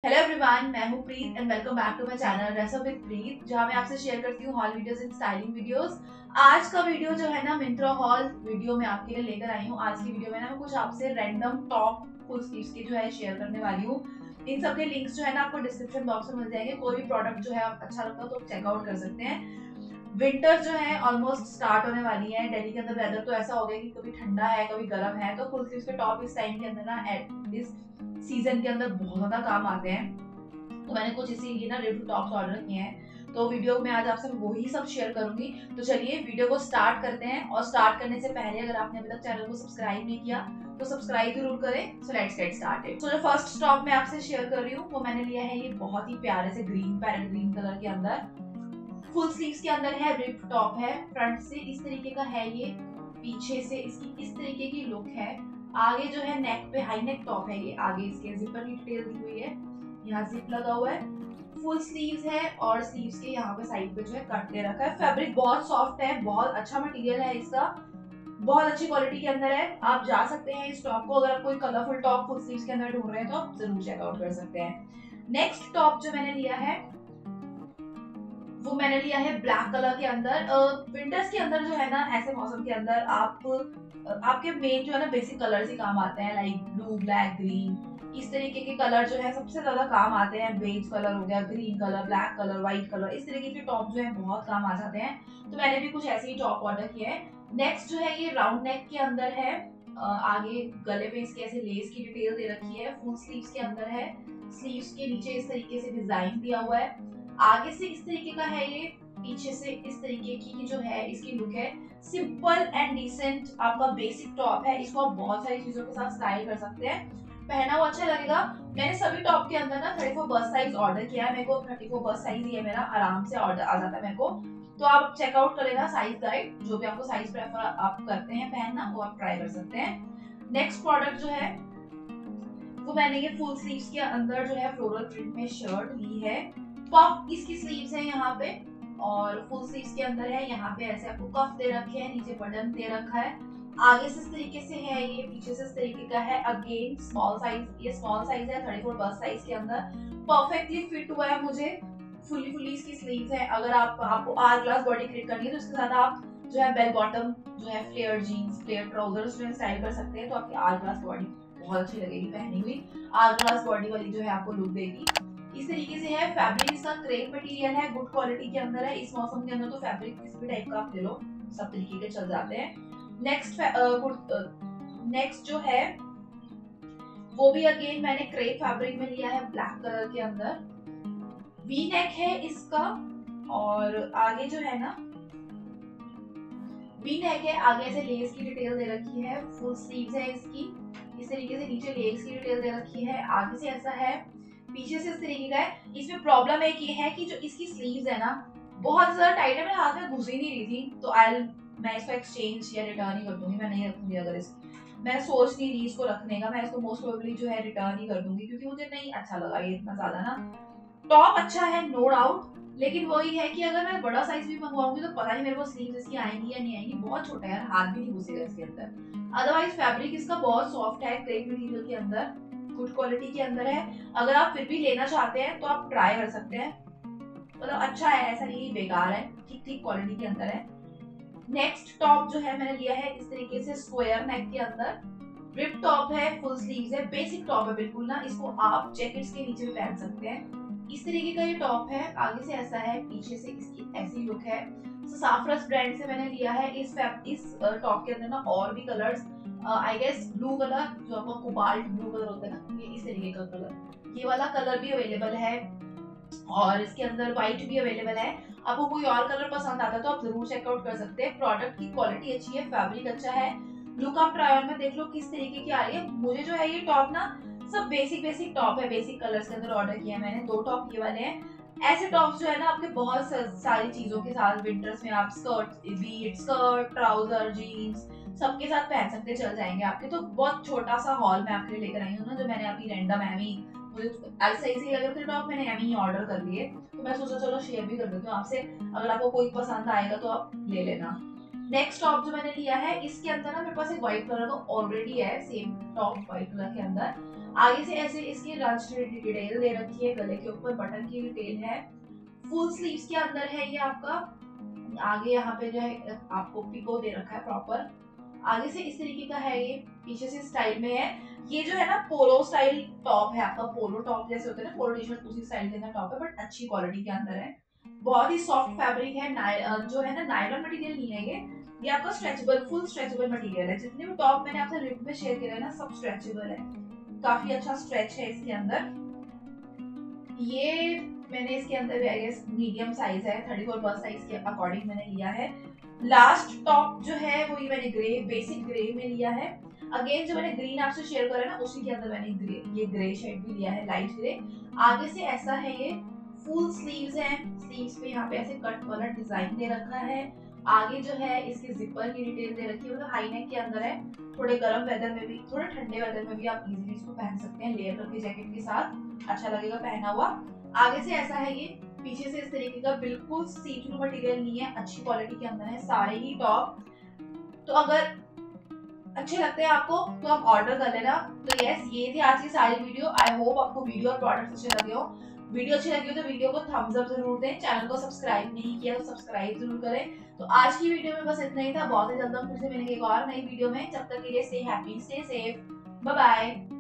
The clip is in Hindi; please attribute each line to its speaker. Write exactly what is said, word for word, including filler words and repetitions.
Speaker 1: हेलो एवरीवन, मैं हूं Preet and welcome back to my channel dress up with Preet, जहां मैं आपसे शेयर करती हूं haul videos and styling videos. आज का वीडियो जो है ना मिंत्रा हॉल वीडियो में आपके लिए लेकर आई हूं। आज की वीडियो में ना मैं कुछ आपसे रैंडम टॉप फुल स्लीव्स के जो है शेयर करने वाली हूं। इन सब के लिंक्स जो है ना आपको डिस्क्रिप्शन बॉक्स में मिल जाएंगे। कोई भी प्रोडक्ट जो है अच्छा लगता है तो चेकआउट कर सकते हैं। विंटर जो है ऑलमोस्ट स्टार्ट होने वाली है। दिल्ली के अंदर वेदर तो ऐसा हो गया कि कभी ठंडा है कभी गर्म है, तो फुल स्लीव्स के टॉप इस टाइम के अंदर ना इस सीजन के अंदर बहुत ज्यादा काम आते हैं। तो मैंने कुछ इसीलिए ना रेड टॉप्स ऑर्डर किए हैं, तो वीडियो में आज आपसे वही सब शेयर करूंगी। तो चलिए वीडियो को स्टार्ट करते हैं। और स्टार्ट करने से पहले अगर आपने अभी तक चैनल को सब्सक्राइब नहीं किया तो सब्सक्राइब जरूर करें। So let's get started. तो जो फर्स्ट टॉप मैं आपसे शेयर कर रही हूँ वो मैंने लिया है ये बहुत ही प्यारे से ग्रीन पैरेट ग्रीन कलर के अंदर। फुल स्लीव्स के अंदर है, रिप टॉप है। फ्रंट से इस तरीके का है ये, पीछे से इसकी इस तरीके की लुक है। आगे जो है नेक पे हाई नेक टॉप है ये। आगे इसके जिपर की डिटेल दी हुई है, यहाँ जिप लगा हुआ है। फुल स्लीव्स है और स्लीव्स के यहाँ पे साइड पे जो है कट दे रखा है। फैब्रिक बहुत सॉफ्ट है, बहुत अच्छा मटेरियल है इसका, बहुत अच्छी क्वालिटी के अंदर है। आप जा सकते हैं इस टॉप को, अगर आप कोई कलरफुल टॉप फुल स्लीव्स के अंदर ढूंढ रहे हैं तो आप जरूर चेकआउट कर सकते हैं। नेक्स्ट टॉप जो मैंने लिया है वो मैंने लिया है ब्लैक कलर के अंदर। विंटर्स के अंदर जो है ना ऐसे मौसम के अंदर आप आपके मेन जो है ना बेसिक कलर्स ही काम आते हैं, लाइक ब्लू ब्लैक ग्रीन। इस तरीके के कलर जो है सबसे ज्यादा काम आते हैं। बेज कलर हो गया, green colour, black colour, white colour, इस तरीके के टॉप जो है बहुत काम आ जाते हैं। तो मैंने भी कुछ ऐसे ही टॉप ऑर्डर किए हैं। नेक्स्ट जो है ये राउंड नेक के अंदर है। आगे गले पे इसके ऐसे लेस की डिटेल दे रखी है। फुल स्लीव्स के अंदर है। स्लीव्स के नीचे इस तरीके से डिजाइन दिया हुआ है। आगे से इस तरीके का है ये, पीछे से इस तरीके की जो है इसकी लुक है। सिंपल एंड डिसेंट आपका बेसिक टॉप है। इसको आप बहुत सारी चीजों के साथ स्टाइल कर सकते हैं, पहना हुआ अच्छा लगेगा। मैंने सभी टॉप के अंदर ना thirty four bust size order किया है। मेरे को थर्टी फोर बस साइज ही है मेरा, आराम से ऑर्डर आ जाता है मेरे को। तो आप चेकआउट कर लेना साइज गाइड, जो भी आपको साइज प्रेफर आप करते हैं पहनना वो आप ट्राई कर सकते हैं। नेक्स्ट प्रोडक्ट जो है वो मैंने ये फुल स्लीव्स के अंदर जो है फ्लोरल प्रिंट में शर्ट ली है। पफ इसकी स्लीव्स है यहाँ पे, और फुल स्लीव्स के अंदर है। यहाँ पे ऐसे आपको कफ दे रखे हैं, नीचे बटन दे रखा है। आगे से इस तरीके से है ये, पीछे से इस तरीके का है। अगेन स्मॉल साइज, ये स्मॉल साइज है थर्टी फोर बस साइज के अंदर। परफेक्टली फिट हुआ है मुझे। फुली फुली इसकी स्लीव्स है। अगर आप आपको आर ग्लास बॉडी क्रिएट करनी है तो इसके साथ आप जो है बेल बॉटम जो है फ्लेयर जीन्स फ्लेयर ट्राउजर्स जो है स्टाइल कर सकते हैं, तो आपकी आर ग्लास बॉडी बहुत अच्छी लगेगी पहनी हुई। आर ग्लास बॉडी वाली जो है आपको लुक देगी। इस तरीके से है। फैब्रिक इसका क्रेप मटेरियल है, गुड क्वालिटी के अंदर है। इस मौसम के अंदर तो फैब्रिक किसी भी टाइप का आप ले लो, सब तरीके के चल जाते हैं। नेक्स्ट नेक्स्ट जो है वो भी अगेन मैंने क्रेप फैब्रिक में लिया है, ब्लैक कलर के अंदर। वी नेक है इसका, और आगे जो है ना वी नेक है, आगे ऐसे लेस की डिटेल दे रखी है। फुल स्लीव्स है इसकी, इस तरीके से नीचे लेस की डिटेल दे रखी है। आगे से ऐसा है, पीछे से इस तरीके का है। इसमें प्रॉब्लम एक ये है कि जो इसकी स्लीव्स है ना बहुत ज्यादा टाइट है, मेरे हाथ में घुस ही नहीं रही थी। तो आई मैं इसको एक्सचेंज या रिटर्न ही कर दूंगी, मैं नहीं रखूंगी। अगर इस मैं सोच नहीं रही इसको रखने का, मैं इसको मोस्ट प्रोबेबली जो है रिटर्न ही कर दूंगी, क्योंकि मुझे नहीं अच्छा लगा ये इतना ज्यादा ना। टॉप अच्छा है नो डाउट, लेकिन वही है कि अगर मैं बड़ा साइज भी मंगवाऊंगी तो पता नहीं मेरे को स्लीव्स इसकी आएंगी या नहीं आएंगी। बहुत छोटा है यार, हाथ भी नहीं घुसेगा इसके अंदर। अदरवाइज फैब्रिक इसका बहुत सॉफ्ट है, क्रेप मटेरियल के अंदर, गुड क्वालिटी के अंदर है। अगर आप फिर भी लेना चाहते हैं तो आप ट्राई कर सकते हैं, मतलब अच्छा है, ऐसा नहीं बेकार है, ठीक ठीक क्वालिटी के अंदर है। नेक्स्ट टॉप जो है मैंने लिया है इस तरीके से स्क्वायर नेक के अंदर। रिप टॉप है, फुल स्लीव्स है, बेसिक टॉप है बिल्कुल ना। इसको आप जैकेट्स के नीचे भी पहन सकते हैं। इस तरीके का ये टॉप है। आगे से ऐसा है, पीछे से इसकी ऐसी लुक है। साफरस ब्रांड से मैंने लिया है। इस इस टॉप के अंदर ना और भी colours, I guess blue colour जो आपका कोबाल्ट ब्लू कलर होता है ना, ये इस तरीके का कलर, ये वाला कलर भी अवेलेबल है। और इसके अंदर व्हाइट भी अवेलेबल है। आपको कोई और कलर पसंद आता है तो आप जरूर चेकआउट कर सकते हैं। प्रोडक्ट की क्वालिटी अच्छी है, फैब्रिक अच्छा है। लुक आप ट्राई ऑन में देख लो किस तरीके की आ रही है। मुझे जो है ये टॉप ना सब बेसिक बेसिक टॉप है, बेसिक कलर्स के अंदर ऑर्डर किया है मैंने। दो टॉप ये वाले हैं। ऐसे टॉप्स जो है ना आपके बहुत सारी चीजों के साथ विंटर्स में आप स्कर्ट बीट स्कर्ट ट्राउजर जीन्स सबके साथ पहन सकते, चल जाएंगे आपके। तो बहुत छोटा सा हॉल मैं आपके लिए लेकर आई हूँ ना, जो मैंने अभी रैंडम एमी मुझे ऐसे ही लगे थे टॉप, मैंने एमी ही ऑर्डर कर लिए, तो मैं सोचा चलो शेयर भी कर देती हूँ आपसे। अगर आपको कोई पसंद आएगा तो आप ले लेना। नेक्स्ट टॉप जो मैंने लिया है इसके अंदर ना मेरे पास एक व्हाइट कलर का ऑलरेडी है, सेम टॉप व्हाइट कलर के अंदर। आगे से ऐसे इसकी रंच डिटेल दे रखी है, गले के ऊपर बटन की डिटेल है, फुल स्लीव्स के अंदर है ये आपका। आगे यहाँ पे जो है आपको पिको दे रखा है प्रॉपर। आगे से इस तरीके का है ये, पीछे से स्टाइल में है। ये जो है ना पोलो स्टाइल टॉप है आपका, पोलो टॉप जैसे होते हैं ना, पोलो टी शर्ट उसी स्टाइल के अंदर टॉप है, बट अच्छी क्वालिटी के अंदर है। बहुत ही सॉफ्ट फैब्रिक है, जो है ना नायलॉन मटेरियल नहीं है ये ये आपका स्ट्रेचेबल, फुल स्ट्रेचेबल मटेरियल है। जितने भी टॉप मैंने आपसे रिव्यू में शेयर किया है ना, सब स्ट्रेचेबल है, काफी अच्छा स्ट्रेच है इसके अंदर। ये मैंने इसके अंदर भी आई गेस मीडियम साइज है, थर्टी फोर बस साइज के अकॉर्डिंग मैंने लिया है। लास्ट टॉप जो है वो ये मैंने ग्रे, बेसिक ग्रे में लिया है। अगेन जो मैंने ग्रीन आपसे शेयर करा ना, उसी के अंदर मैंने ग्रे, ये ग्रे शेड भी लिया है, लाइट ग्रे। आगे से ऐसा है ये, फुल स्लीव्स है, स्लीव्स पे यहाँ पे ऐसे कट वाला डिजाइन दे रखा है। आगे जो है इसके जिपर की डिटेल दे रखी है, मतलब हाई नेक के अंदर है। थोड़े गर्म वेदर में भी, थोड़े ठंडे वेदर में भी आप इजीली इसको पहन सकते हैं, लेयर करके जैकेट के साथ अच्छा लगेगा पहना हुआ। आगे से ऐसा है ये, पीछे से इस तरीके का, बिल्कुल सी थ्रू मटेरियल नहीं है, अच्छी क्वालिटी के अंदर है सारे ही टॉप। तो अगर अच्छे लगते हैं आपको तो आप ऑर्डर कर लेना। तो यस, ये थी आज की सारी वीडियो। आई होप आपको वीडियो और प्रोडक्ट अच्छे लगे हो। वीडियो अच्छी लगी हो तो वीडियो को थम्स अप जरूर दें, चैनल को सब्सक्राइब नहीं किया तो सब्सक्राइब जरूर करें। तो आज की वीडियो में बस इतना ही था, बहुत ही जल्द हम फिर से मिलेंगे एक और नई वीडियो में। जब तक के लिए stay happy, stay safe, bye bye.